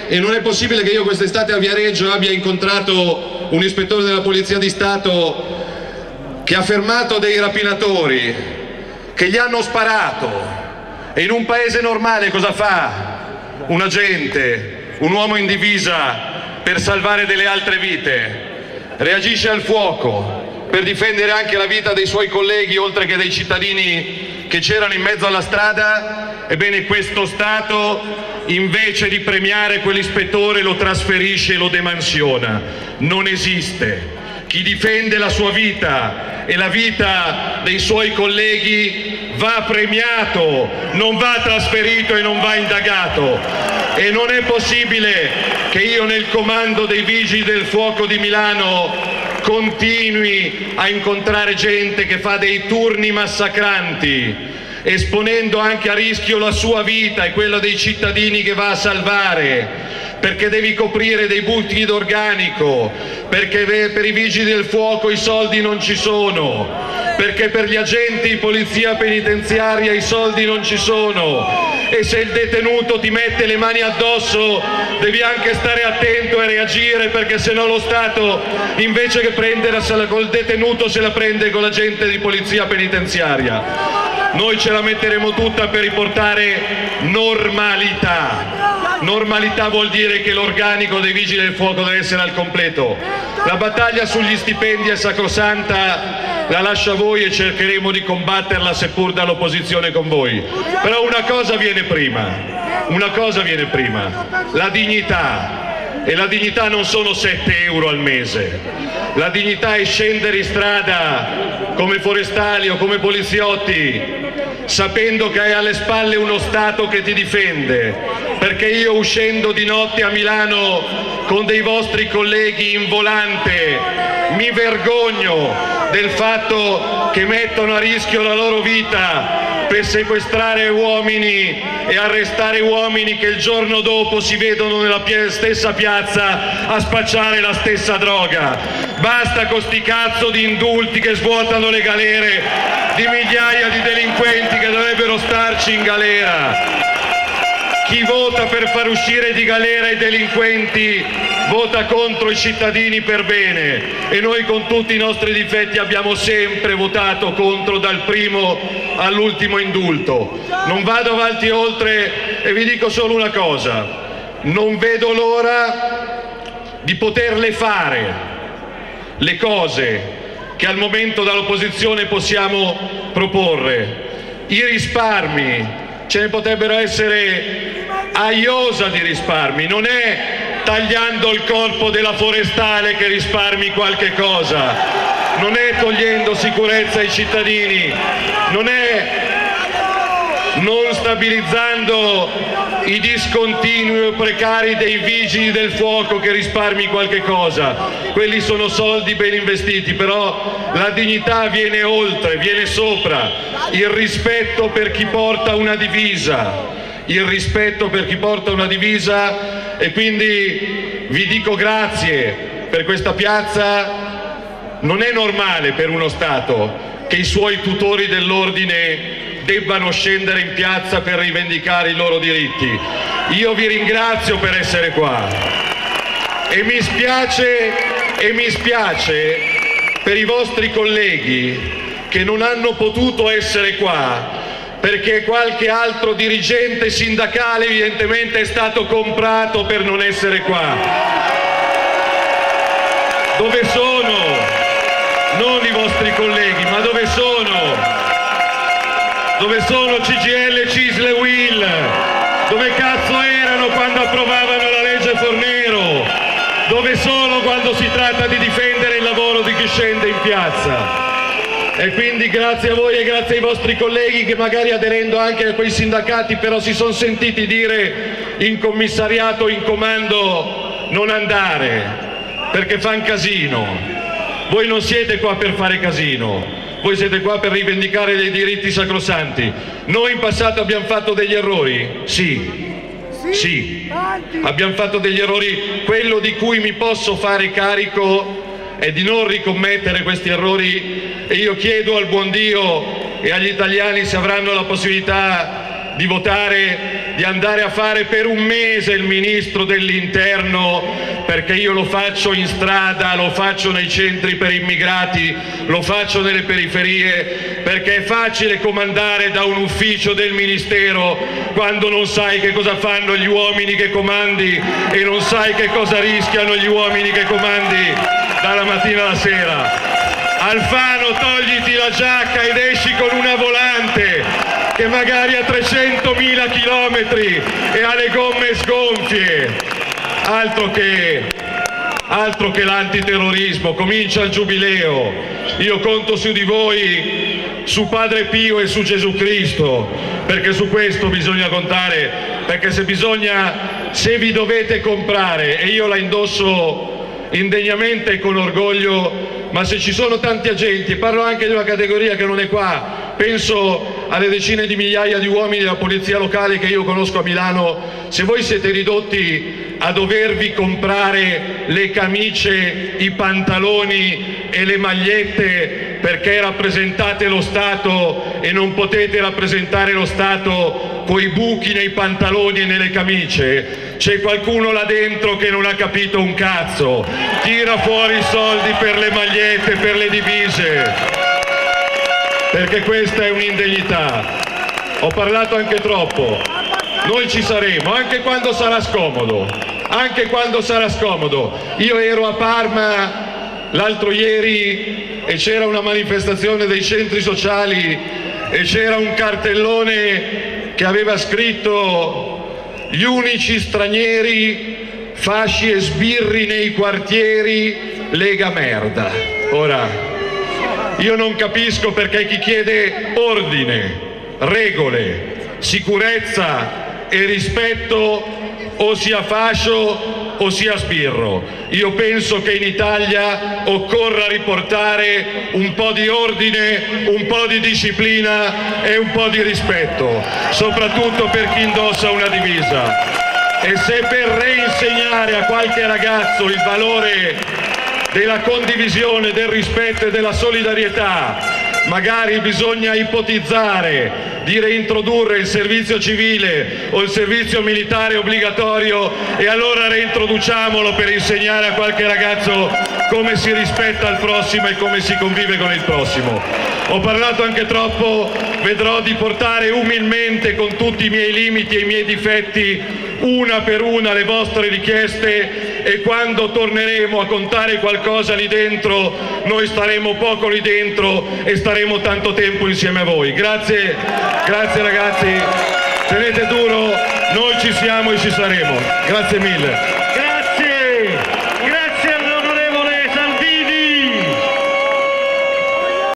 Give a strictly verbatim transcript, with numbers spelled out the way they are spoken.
e non è possibile che io quest'estate a Viareggio abbia incontrato un ispettore della Polizia di Stato che ha fermato dei rapinatori che gli hanno sparato. E in un paese normale cosa fa un agente, un uomo in divisa per salvare delle altre vite? Reagisce al fuoco per difendere anche la vita dei suoi colleghi oltre che dei cittadini che c'erano in mezzo alla strada. Ebbene, questo Stato, invece di premiare quell'ispettore, lo trasferisce e lo demansiona. Non esiste. Chi difende la sua vita e la vita dei suoi colleghi va premiato, non va trasferito e non va indagato. E non è possibile che io nel comando dei Vigili del Fuoco di Milano continui a incontrare gente che fa dei turni massacranti, esponendo anche a rischio la sua vita e quella dei cittadini che va a salvare, perché devi coprire dei buchi d'organico, perché per i Vigili del Fuoco i soldi non ci sono, perché per gli agenti di polizia penitenziaria i soldi non ci sono, e se il detenuto ti mette le mani addosso devi anche stare attento e reagire, perché se no lo Stato, invece che prendersela col detenuto, se la prende con l'agente di polizia penitenziaria. Noi ce la metteremo tutta per riportare normalità. Normalità vuol dire che l'organico dei Vigili del Fuoco deve essere al completo. La battaglia sugli stipendi è sacrosanta, la lascio a voi e cercheremo di combatterla seppur dall'opposizione con voi. Però una cosa viene prima, una cosa viene prima, la dignità. E la dignità non sono sette euro al mese, la dignità è scendere in strada come forestali o come poliziotti, sapendo che hai alle spalle uno Stato che ti difende, perché io uscendo di notte a Milano con dei vostri colleghi in volante mi vergogno del fatto che mettono a rischio la loro vita per sequestrare uomini e arrestare uomini che il giorno dopo si vedono nella stessa piazza a spacciare la stessa droga. Basta con sti cazzo di indulti che svuotano le galere di migliaia di delinquenti che dovrebbero starci in galera. Chi vota per far uscire di galera i delinquenti vota contro i cittadini per bene, e noi con tutti i nostri difetti abbiamo sempre votato contro dal primo all'ultimo indulto. Non vado avanti oltre e vi dico solo una cosa: non vedo l'ora di poterle fare le cose che al momento dall'opposizione possiamo proporre. I risparmi, ce ne potrebbero essere a iosa di risparmi, non è tagliando il corpo della forestale che risparmi qualche cosa, non è togliendo sicurezza ai cittadini, non è non stabilizzando i discontinui o precari dei Vigili del Fuoco che risparmi qualche cosa. Quelli sono soldi ben investiti, però la dignità viene oltre, viene sopra. Il rispetto per chi porta una divisa, il rispetto per chi porta una divisa, e quindi vi dico grazie per questa piazza. Non è normale per uno Stato che i suoi tutori dell'ordine debbano scendere in piazza per rivendicare i loro diritti. Io vi ringrazio per essere qua e mi spiace, e mi spiace per i vostri colleghi che non hanno potuto essere qua perché qualche altro dirigente sindacale evidentemente è stato comprato per non essere qua. Dove sono? Non i vostri colleghi, ma dove sono? Dove sono C G I L, C I S L e U I L? Dove cazzo erano quando approvavano la legge Fornero? Dove sono quando si tratta di difendere il lavoro di chi scende in piazza? E quindi grazie a voi e grazie ai vostri colleghi che magari aderendo anche a quei sindacati però si sono sentiti dire in commissariato o in comando non andare perché fan casino. Voi non siete qua per fare casino. Voi siete qua per rivendicare dei diritti sacrosanti. Noi in passato abbiamo fatto degli errori? Sì, sì, abbiamo fatto degli errori. Quello di cui mi posso fare carico è di non ricommettere questi errori, e io chiedo al buon Dio e agli italiani se avranno la possibilità di votare, di andare a fare per un mese il ministro dell'interno, perché io lo faccio in strada, lo faccio nei centri per immigrati, lo faccio nelle periferie, perché è facile comandare da un ufficio del ministero quando non sai che cosa fanno gli uomini che comandi e non sai che cosa rischiano gli uomini che comandi dalla mattina alla sera. Alfano, togliti la giacca ed esci con una volante che magari a trecentomila chilometri e ha le gomme sgonfie. Altro che, altro che l'antiterrorismo, comincia il giubileo. Io conto su di voi, su Padre Pio e su Gesù Cristo, perché su questo bisogna contare, perché se bisogna, se vi dovete comprare, e io la indosso indegnamente e con orgoglio, ma se ci sono tanti agenti, e parlo anche di una categoria che non è qua, penso alle decine di migliaia di uomini della polizia locale che io conosco a Milano, se voi siete ridotti a dovervi comprare le camicie, i pantaloni e le magliette perché rappresentate lo Stato e non potete rappresentare lo Stato coi buchi nei pantaloni e nelle camicie, c'è qualcuno là dentro che non ha capito un cazzo, tira fuori i soldi per le magliette, per le divise, perché questa è un'indegnità. Ho parlato anche troppo, noi ci saremo, anche quando sarà scomodo, anche quando sarà scomodo. Io ero a Parma l'altro ieri e c'era una manifestazione dei centri sociali e c'era un cartellone che aveva scritto: gli unici stranieri, fasci e sbirri nei quartieri, Lega merda. Ora, io non capisco perché chi chiede ordine, regole, sicurezza e rispetto o sia fascio o sia sbirro. Io penso che in Italia occorra riportare un po' di ordine, un po' di disciplina e un po' di rispetto, soprattutto per chi indossa una divisa. E se per reinsegnare a qualche ragazzo il valore della condivisione, del rispetto e della solidarietà magari bisogna ipotizzare di reintrodurre il servizio civile o il servizio militare obbligatorio, e allora reintroduciamolo per insegnare a qualche ragazzo come si rispetta il prossimo e come si convive con il prossimo. Ho parlato anche troppo, vedrò di portare umilmente, con tutti i miei limiti e i miei difetti, una per una le vostre richieste, e quando torneremo a contare qualcosa lì dentro, noi staremo poco lì dentro e staremo tanto tempo insieme a voi. Grazie, grazie ragazzi, tenete duro, noi ci siamo e ci saremo. Grazie mille.